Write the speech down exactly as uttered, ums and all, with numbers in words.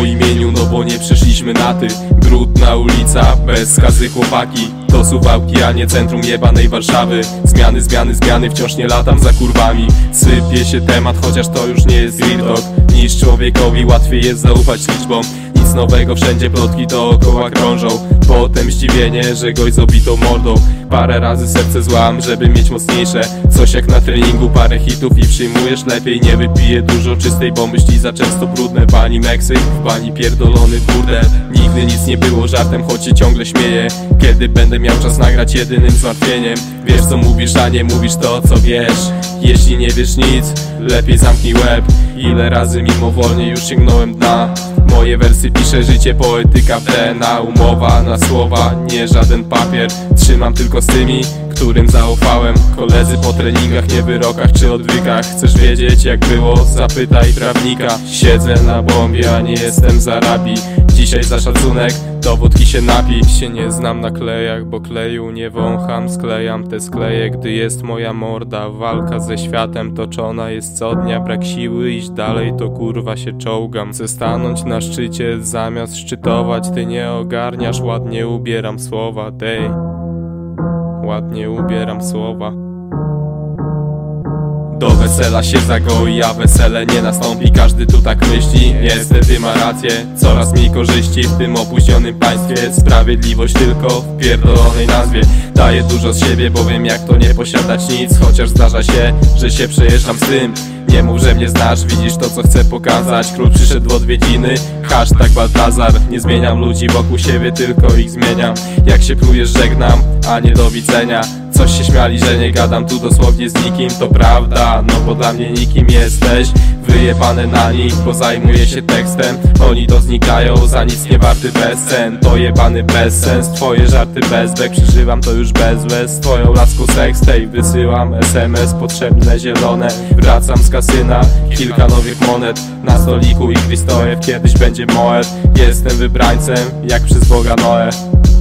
imieniu, no bo nie przyszliśmy na ty. Brudna ulica, bez skazy chłopaki. To Suwałki, a nie centrum jebanej Warszawy. Zmiany, zmiany, zmiany, wciąż nie latam za kurwami. Sypie się temat, chociaż to już nie jest real talk. Niż człowiekowi łatwiej jest zaufać liczbom. Nic nowego, wszędzie plotki dookoła krążą. Potem zdziwienie, że gość z obitą mordą. Parę razy serce złam, żeby mieć mocniejsze. Coś jak na treningu, parę hitów i przyjmujesz. Lepiej nie wypiję dużo czystej, bo myśli za często brudne. Pani Meksyk, pani pierdolony burdel. Nigdy nic nie było żartem, choć się ciągle śmieję. Kiedy będę miał czas nagrać jedynym zmartwieniem. Wiesz co mówisz, a nie mówisz to co wiesz. Jeśli nie wiesz nic, lepiej zamknij łeb. Ile razy mimowolnie już sięgnąłem dna. Moje wersy pisze życie, poetyka w D N A. Umowa na słowa, nie żaden papier. Trzymam tylko z tymi, którym zaufałem. Koledzy po treningach, nie wyrokach czy odwykach. Chcesz wiedzieć jak było? Zapytaj prawnika. Siedzę na bombie, a nie jestem z Arabii. Dzisiaj za szacunek do wódki się napij. Się nie znam na klejach, bo kleju nie wącham. Sklejam te skleje, gdy jest moja morda. Walka ze światem toczona jest co dnia. Brak siły iść dalej, to kurwa się czołgam. Chcę stanąć na szczycie zamiast szczytować. Ty nie ogarniasz, ładnie ubieram słowa. Dej, ładnie ubieram słowa. Do wesela się zagoi, a wesele nie nastąpi. Każdy tu tak myśli, niestety ma rację. Coraz mniej korzyści w tym opóźnionym państwie. Sprawiedliwość tylko w pierdolonej nazwie. Daję dużo z siebie, bo wiem jak to nie posiadać nic. Chociaż zdarza się, że się przejeżdżam z tym. Nie mów, że mnie znasz, widzisz to co chcę pokazać. Król przyszedł w odwiedziny, hashtag Baltazar. Nie zmieniam ludzi wokół siebie, tylko ich zmieniam. Jak się plujesz żegnam, a nie do widzenia. Coś się śmiali, że nie gadam tu dosłownie z nikim. To prawda, no bo dla mnie nikim jesteś. Wyjebane na nich, bo zajmuję się tekstem. Oni to znikają, za nic nie warty bezcen. To jebany bezsens, twoje żarty bezbek. Przeżywam to już bez łez, twoją laską sextape. Wysyłam S M S potrzebne zielone. Wracam z kasyna, kilka nowych monet. Na stoliku i Kristojew, kiedyś będzie Moet. Jestem wybrańcem, jak przez Boga Noe.